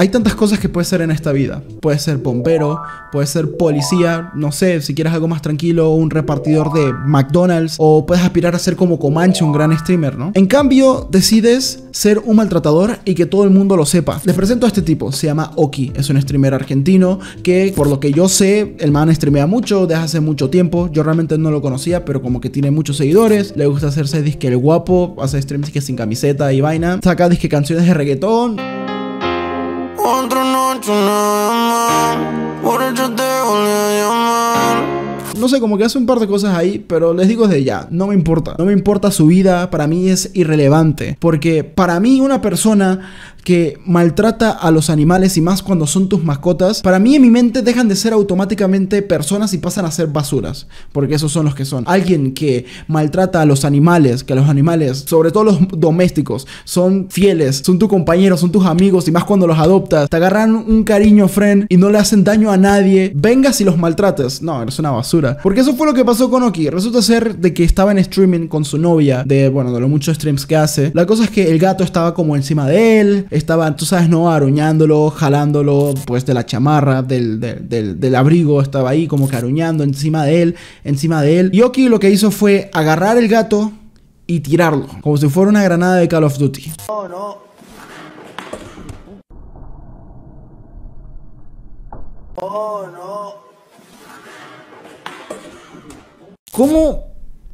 Hay tantas cosas que puedes ser en esta vida. Puedes ser bombero, puedes ser policía, no sé, si quieres algo más tranquilo, un repartidor de McDonald's, o puedes aspirar a ser como Comanche, un gran streamer, ¿no? En cambio, decides ser un maltratador y que todo el mundo lo sepa. Les presento a este tipo, se llama Oki, es un streamer argentino que, por lo que yo sé, el man streamea mucho desde hace mucho tiempo. Yo realmente no lo conocía, pero como que tiene muchos seguidores, le gusta hacerse disque el guapo, hace streams que sin camiseta y vaina, saca disque canciones de reggaetón. Otra noche nada más, por eso te volví a llamar. No sé, como que hace un par de cosas ahí, pero les digo desde ya, no me importa. No me importa su vida, para mí es irrelevante. Porque para mí una persona que maltrata a los animales, y más cuando son tus mascotas, para mí en mi mente dejan de ser automáticamente personas y pasan a ser basuras. Porque esos son los que son. Alguien que maltrata a los animales, que a los animales, sobre todo los domésticos, son fieles, son tus compañeros, son tus amigos, y más cuando los adoptas, te agarran un cariño, friend, y no le hacen daño a nadie, vengas y los maltrates. No, eres una basura. Porque eso fue lo que pasó con Oki. Resulta ser de que estaba en streaming con su novia, de los muchos streams que hace. La cosa es que el gato estaba como encima de él, estaba, tú sabes, no, aruñándolo, jalándolo, pues de la chamarra, del abrigo, estaba ahí como que aruñando encima de él. Y Oki lo que hizo fue agarrar el gato y tirarlo, como si fuera una granada de Call of Duty. Oh, no. Oh, no. ¿Cómo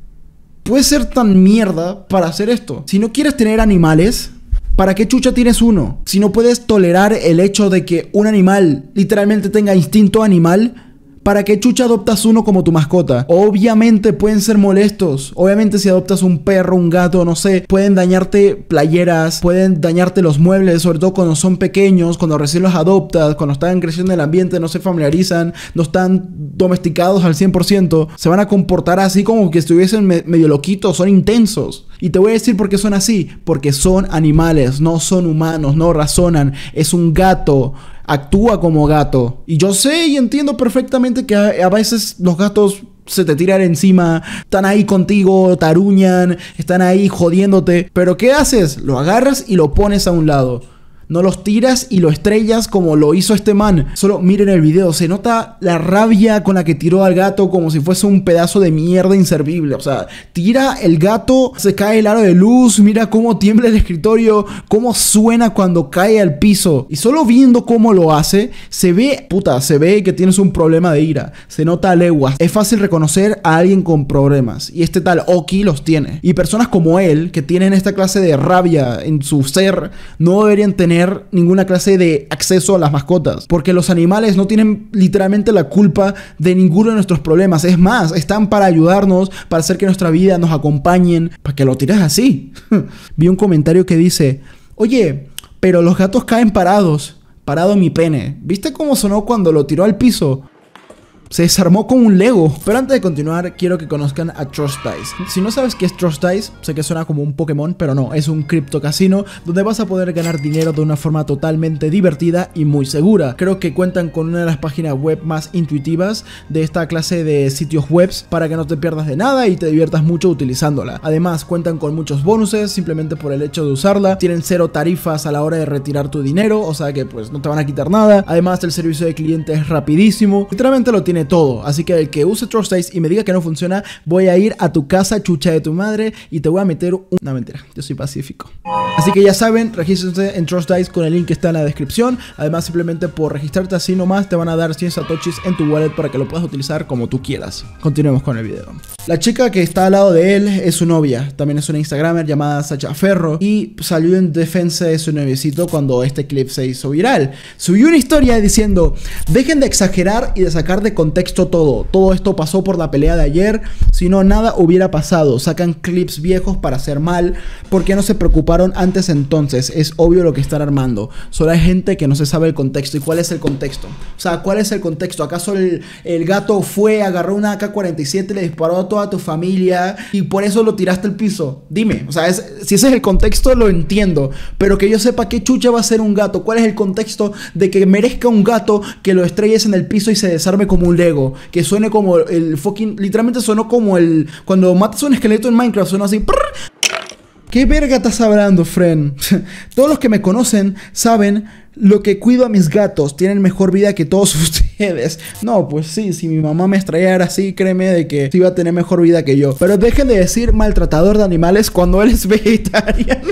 puedes ser tan mierda para hacer esto? Si no quieres tener animales, ¿para qué chucha tienes uno? Si no puedes tolerar el hecho de que un animal literalmente tenga instinto animal, ¿para qué chucha adoptas uno como tu mascota? Obviamente pueden ser molestos. Obviamente si adoptas un perro, un gato, no sé, pueden dañarte playeras, pueden dañarte los muebles, sobre todo cuando son pequeños, cuando recién los adoptas, cuando están creciendo en el ambiente, no se familiarizan, no están domesticados al 100%. Se van a comportar así como que estuviesen medio loquitos, son intensos. Y te voy a decir por qué son así. Porque son animales, no son humanos, no razonan. Es un gato. Actúa como gato. Y yo sé y entiendo perfectamente que a veces los gatos se te tiran encima, están ahí contigo, te aruñan, están ahí jodiéndote. Pero ¿qué haces? Lo agarras y lo pones a un lado. No los tiras y lo estrellas como lo hizo este man. Solo miren el video, se nota la rabia con la que tiró al gato como si fuese un pedazo de mierda inservible. O sea, tira el gato, se cae el aro de luz, mira cómo tiembla el escritorio, cómo suena cuando cae al piso. Y solo viendo cómo lo hace, se ve que tienes un problema de ira. Se nota a leguas. Es fácil reconocer a alguien con problemas. Y este tal Oki los tiene. Y personas como él, que tienen esta clase de rabia en su ser, no deberían tener ninguna clase de acceso a las mascotas, porque los animales no tienen literalmente la culpa de ninguno de nuestros problemas. Es más, están para ayudarnos, para hacer que nuestra vida nos acompañen. ¿Para que lo tires así? Vi un comentario que dice: oye, pero los gatos caen parados. Parado mi pene. ¿Viste cómo sonó cuando lo tiró al piso? Se desarmó con un Lego. Pero antes de continuar, quiero que conozcan a Trust Dice. Si no sabes qué es Trust Dice, sé que suena como un Pokémon, pero no, es un cripto casino donde vas a poder ganar dinero de una forma totalmente divertida y muy segura. Creo que cuentan con una de las páginas web más intuitivas de esta clase de sitios webs para que no te pierdas de nada y te diviertas mucho utilizándola. Además, cuentan con muchos bonuses simplemente por el hecho de usarla. Tienen 0 tarifas a la hora de retirar tu dinero, o sea que pues no te van a quitar nada. Además, el servicio de cliente es rapidísimo. Literalmente lo tiene todo, así que el que use Trust Dice y me diga que no funciona, voy a ir a tu casa, chucha de tu madre, y te voy a meter un... No, mentira, yo soy pacífico. Así que ya saben, regístrense en Trust Dice con el link que está en la descripción. Además, simplemente por registrarte así nomás te van a dar 100 satoshis en tu wallet para que lo puedas utilizar como tú quieras. Continuemos con el video. La chica que está al lado de él es su novia, también es una instagramer llamada Sacha Ferro, y salió en defensa de su noviecito cuando este clip se hizo viral. Subió una historia diciendo: dejen de exagerar y de sacar de contexto todo esto pasó por la pelea de ayer, si no nada hubiera pasado, sacan clips viejos para hacer mal, ¿por qué no se preocuparon antes entonces? Es obvio lo que están armando, solo hay gente que no se sabe el contexto. ¿Y cuál es el contexto? O sea, ¿cuál es el contexto? ¿Acaso el gato fue, agarró una AK-47, le disparó a toda tu familia y por eso lo tiraste al piso? Dime, o sea, si ese es el contexto lo entiendo, pero que yo sepa qué chucha va a ser un gato. ¿Cuál es el contexto de que merezca un gato que lo estrelles en el piso y se desarme como un Lego? Que suene como el fucking... Literalmente sonó como el... Cuando matas a un esqueleto en Minecraft, suena así... ¿Qué verga estás hablando, friend? Todos los que me conocen saben lo que cuido a mis gatos. Tienen mejor vida que todos ustedes. No, pues sí, si mi mamá me extrañara así, créeme de que sí iba a tener mejor vida que yo. Pero dejen de decir maltratador de animales cuando él es vegetariano.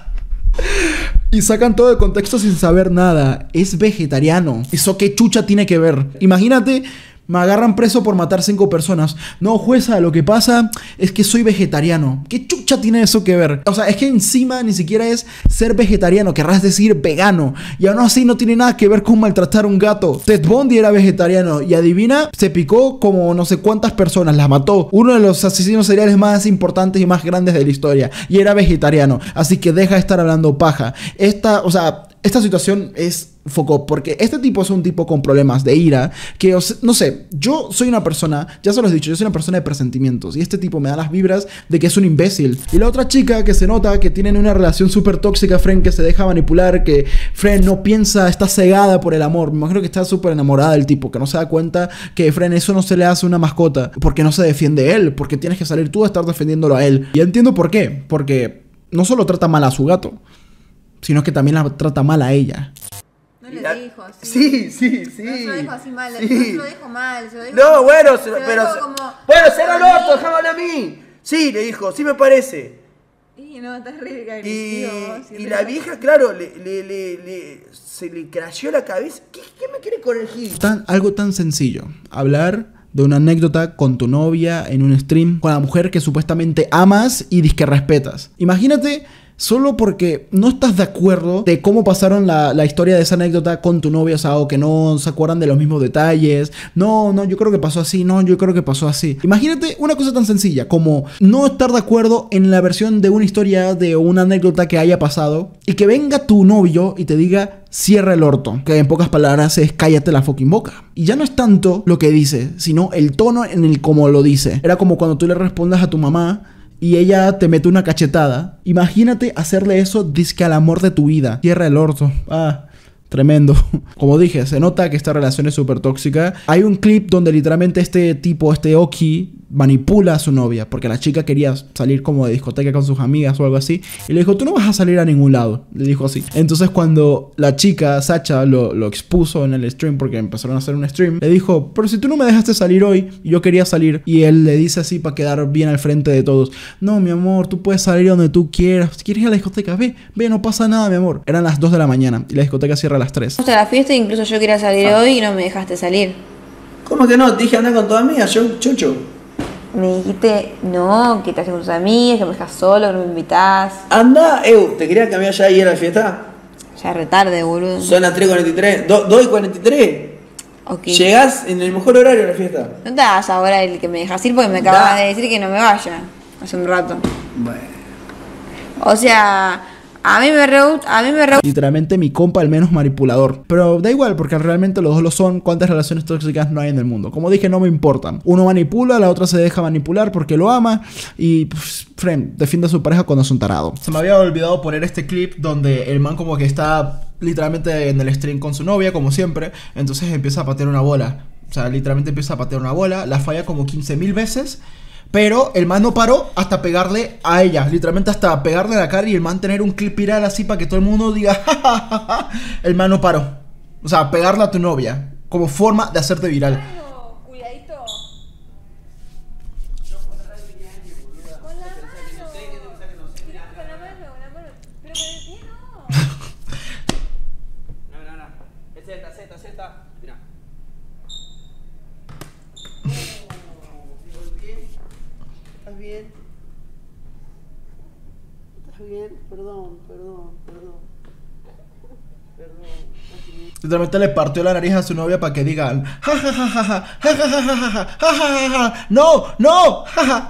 Y sacan todo de contexto sin saber nada. Es vegetariano. ¿Eso qué chucha tiene que ver? Imagínate, me agarran preso por matar 5 personas. No, jueza, lo que pasa es que soy vegetariano. ¿Qué chucha tiene eso que ver? O sea, es que encima ni siquiera es ser vegetariano, querrás decir vegano. Y aún así no tiene nada que ver con maltratar a un gato. Ted Bundy era vegetariano y adivina, se picó como no sé cuántas personas, las mató. Uno de los asesinos seriales más importantes y más grandes de la historia. Y era vegetariano. Así que deja de estar hablando paja. Esta situación es foco porque este tipo es un tipo con problemas de ira que, no sé, yo soy una persona, ya se los he dicho, yo soy una persona de presentimientos y este tipo me da las vibras de que es un imbécil. Y la otra chica que se nota que tienen una relación súper tóxica, Fren, que se deja manipular, que Fren no piensa, está cegada por el amor. Me imagino que está súper enamorada del tipo, que no se da cuenta que Fren eso no se le hace a una mascota porque no se defiende él, porque tienes que salir tú a estar defendiéndolo a él. Y entiendo por qué, porque no solo trata mal a su gato, sino que también la trata mal a ella. No le dijo así. Sí. No se lo dijo así mal, Sí. no se lo dijo mal. Se lo dijo No, bueno, se lo pero... dijo como... Bueno, será el orto, déjame hablar a mí. Sí, le dijo, sí me parece. Y no, estás re Y, agresivo. y la vieja, claro, se le crasheó la cabeza. ¿Qué me quiere corregir? Algo tan sencillo. Hablar de una anécdota con tu novia en un stream, con la mujer que supuestamente amas y disque respetas. Imagínate, solo porque no estás de acuerdo de cómo pasaron la historia de esa anécdota con tu novia, o sea, o que no se acuerdan de los mismos detalles. No, yo creo que pasó así. No, yo creo que pasó así. Imagínate una cosa tan sencilla como no estar de acuerdo en la versión de una historia, de una anécdota que haya pasado, y que venga tu novio y te diga, cierra el orto. Que en pocas palabras es cállate la fucking boca. Y ya no es tanto lo que dice, sino el tono en el cómo lo dice. Era como cuando tú le respondas a tu mamá y ella te mete una cachetada. Imagínate hacerle eso dizque al amor de tu vida. Cierra el orto. Tremendo. Como dije, se nota que esta relación es súper tóxica. Hay un clip donde literalmente este tipo, este Oki, manipula a su novia porque la chica quería salir como de discoteca con sus amigas o algo así y le dijo, tú no vas a salir a ningún lado, le dijo así. Entonces cuando la chica, Sacha, lo expuso en el stream porque empezaron a hacer un stream, le dijo, pero si tú no me dejaste salir hoy, yo quería salir. Y él le dice así para quedar bien al frente de todos, no mi amor, tú puedes salir donde tú quieras, si quieres ir a la discoteca, ve, no pasa nada mi amor. Eran las 2 de la mañana y la discoteca cierra a las 3. Hasta la fiesta, incluso yo quería salir hoy y no me dejaste salir. ¿Cómo que no? Te dije andar con tus amigas, Chocho. Me dijiste, no, que te haces con tus amigas, que me dejas solo, que no me invitás. Anda, ¿te quería cambiar ya y ir a la fiesta? Ya retarde, boludo. Son las 3:43, 2:43. Ok. Llegás en el mejor horario a la fiesta. No te hagas ahora el que me dejas ir porque me acabas de decir que no me vaya hace un rato. Bueno. O sea, a mí me re... Literalmente mi compa el menos manipulador. Pero da igual porque realmente los dos lo son. ¿Cuántas relaciones tóxicas no hay en el mundo? Como dije, no me importan. Uno manipula, la otra se deja manipular porque lo ama. Y pues, friend, defiende a su pareja cuando es un tarado. Se me había olvidado poner este clip donde el man como que está literalmente en el stream con su novia, como siempre. Entonces empieza a patear una bola. O sea, literalmente empieza a patear una bola. La falla como 15.000 veces. Pero el man no paró hasta pegarle a ella. Literalmente hasta pegarle a la cara y el man tener un clip viral así para que todo el mundo diga jajajaja. El man no paró. O sea, pegarle a tu novia como forma de hacerte viral. Cuidadito. Z. Mira. ¿Estás bien? ¿Estás bien? Perdón. Literalmente le partió la nariz a su novia para que digan jajajaja. No.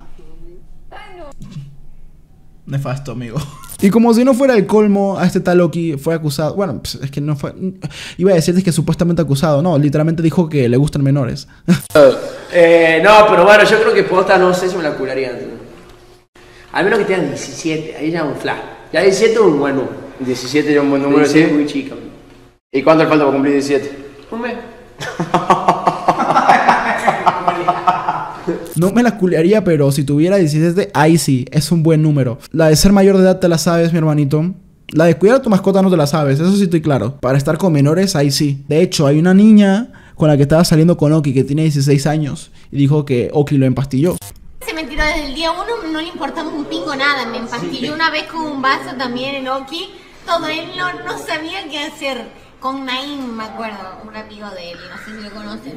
Nefasto, amigo. Y como si no fuera el colmo, a este tal Loki fue acusado. Bueno, pues es que no fue. Iba a decirte que supuestamente acusado. No, literalmente dijo que le gustan menores. No, pero bueno, yo creo que posta no sé si me la curaría. Al menos que tengan 17, ahí ya un flash. Ya 17 es un buen número. 17 ya un buen número, sí. Es muy chica. ¿Y cuánto le falta para cumplir 17? Un mes. No me la culearía, pero si tuviera 17, ahí sí, es un buen número. La de ser mayor de edad te la sabes, mi hermanito. La de cuidar a tu mascota no te la sabes, eso sí estoy claro. Para estar con menores, ahí sí. De hecho, hay una niña con la que estaba saliendo con Oki que tiene 16 años y dijo que Oki lo empastilló. Se me tiró desde el día 1, no le importaba un pingo nada. Me empastilló una vez con un vaso también en Oki. Todo él no sabía qué hacer. Con Naim, me acuerdo, un amigo de él, no sé si lo conocen.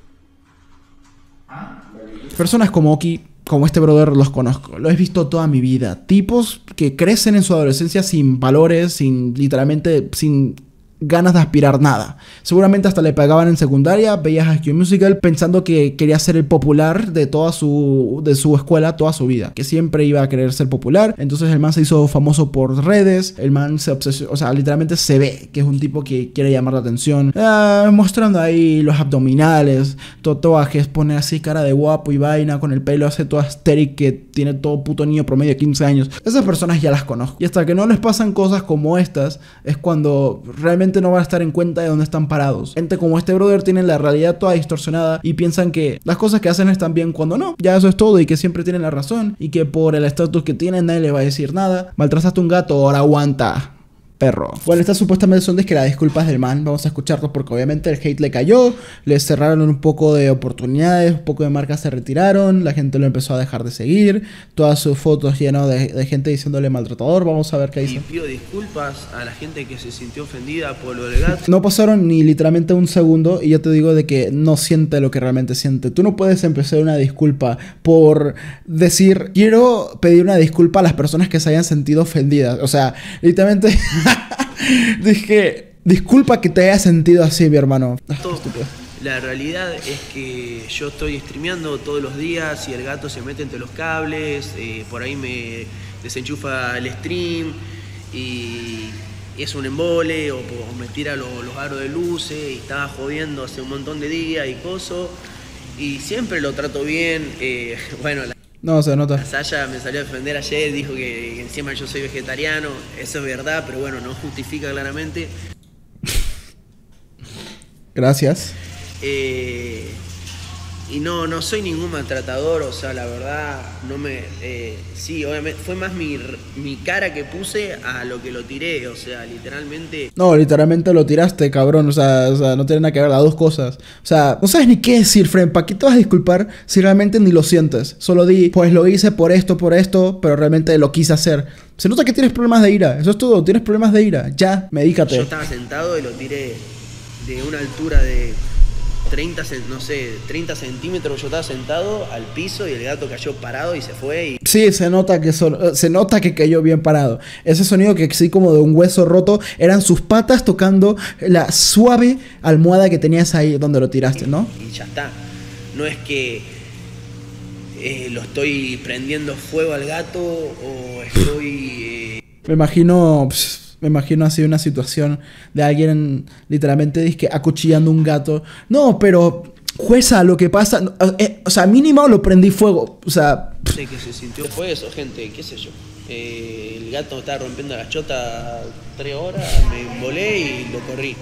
Personas como Oki, como este brother, los conozco. Lo he visto toda mi vida. Tipos que crecen en su adolescencia sin valores, literalmente sin ganas de aspirar nada. Seguramente hasta le pagaban en secundaria, veía High School Musical pensando que quería ser el popular de su escuela toda su vida, que siempre iba a querer ser popular. Entonces el man se hizo famoso por redes, el man se obsesionó, o sea, literalmente se ve que es un tipo que quiere llamar la atención, mostrando ahí los abdominales, tatuajes, pone así cara de guapo y vaina, con el pelo hace todo asteric que tiene todo puto niño promedio de 15 años. Esas personas ya las conozco. Y hasta que no les pasan cosas como estas, es cuando realmente no van a estar en cuenta de dónde están parados. Gente como este brother tienen la realidad toda distorsionada y piensan que las cosas que hacen están bien cuando no. Ya eso es todo y que siempre tienen la razón y que por el estatus que tienen nadie le va a decir nada. Maltrataste a un gato, ahora aguanta, perro. Bueno, estas supuestamente son las disculpas del man. Vamos a escucharlos porque obviamente el hate le cayó. Le cerraron un poco de oportunidades, un poco de marcas se retiraron. La gente lo empezó a dejar de seguir. Todas sus fotos llenas de gente diciéndole maltratador. Vamos a ver qué dice. Y pido disculpas a la gente que se sintió ofendida por lo del gato. No pasaron ni literalmente un segundo y yo te digo de que no siente lo que realmente siente. Tú no puedes empezar una disculpa por decir, quiero pedir una disculpa a las personas que se hayan sentido ofendidas. O sea, literalmente... Dije, disculpa que te haya sentido así, mi hermano. La realidad es que yo estoy streameando todos los días y el gato se mete entre los cables, por ahí me desenchufa el stream y es un embole o me tira los aros de luces y estaba jodiendo hace un montón de días y coso y siempre lo trato bien. Bueno, no, se nota. Saya me salió a defender ayer, dijo que encima yo soy vegetariano, eso es verdad, pero bueno, no justifica claramente. Gracias. Y no soy ningún maltratador, o sea, la verdad, no me... sí, obviamente, fue más mi cara que puse a lo que lo tiré, o sea, literalmente... No, literalmente lo tiraste, cabrón, o sea, no tiene nada que ver las dos cosas. O sea, no sabes ni qué decir, friend, ¿para qué te vas a disculpar si realmente ni lo sientes? Solo di, pues lo hice por esto, pero realmente lo quise hacer. Se nota que tienes problemas de ira, eso es todo, tienes problemas de ira, ya, medícate. Yo estaba sentado y lo tiré de una altura de... 30 centímetros, yo estaba sentado al piso y el gato cayó parado y se fue y... Sí, se nota que cayó bien parado. Ese sonido que sí como de un hueso roto eran sus patas tocando la suave almohada que tenías ahí donde lo tiraste, ¿no? Y ya está. No es que lo estoy prendiendo fuego al gato o estoy... Me imagino así una situación de alguien literalmente disque acuchillando un gato. No, pero jueza, lo que pasa... o sea, mínimo lo prendí fuego. O sea... Sé que se sintió... Fue eso, gente, qué sé yo. El gato estaba rompiendo la chota 3 horas, me embolé y lo corrí.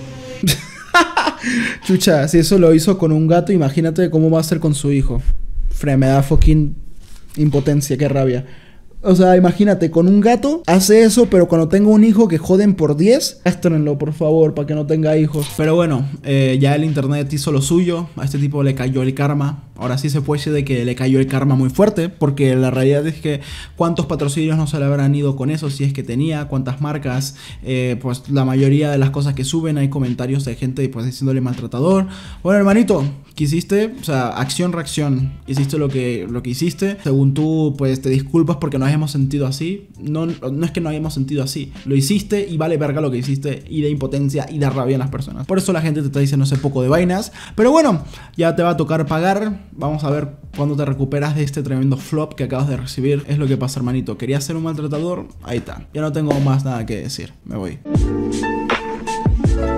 Chucha, si eso lo hizo con un gato, imagínate cómo va a ser con su hijo. Me da fucking impotencia, qué rabia. O sea, imagínate, con un gato hace eso, pero cuando tenga un hijo que joden por 10, estrenlo, por favor, para que no tenga hijos. Pero bueno, ya el internet hizo lo suyo. A este tipo le cayó el karma. Ahora sí se puede decir de que le cayó el karma muy fuerte, porque la realidad es que cuántos patrocinios no se le habrán ido con eso, si es que tenía, cuántas marcas, pues la mayoría de las cosas que suben hay comentarios de gente pues diciéndole maltratador. Bueno, hermanito, ¿qué hiciste? O sea, acción-reacción. Hiciste lo que hiciste. Según tú, pues te disculpas porque nos hemos sentido así. No es que no hayamos sentido así. Lo hiciste y vale verga lo que hiciste. Y de impotencia y de rabia en las personas. Por eso la gente te está diciendo ese poco de vainas. Pero bueno, ya te va a tocar pagar. Vamos a ver cuándo te recuperas de este tremendo flop que acabas de recibir. Es lo que pasa, hermanito. ¿Querías ser un maltratador? Ahí está. Ya no tengo más nada que decir. Me voy.